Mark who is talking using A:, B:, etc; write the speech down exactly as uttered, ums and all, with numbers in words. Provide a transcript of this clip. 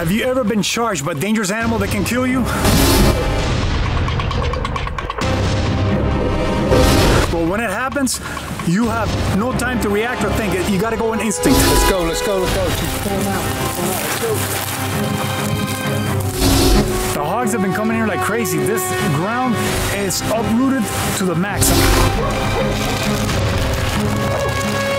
A: Have you ever been charged by a dangerous animal that can kill you? Well, when it happens, you have no time to react or think. You gotta go on instinct.
B: Let's go, let's go, let's go. Just pull him out. Pull him out. Let's go.
A: The hogs have been coming here like crazy. This ground is uprooted to the max.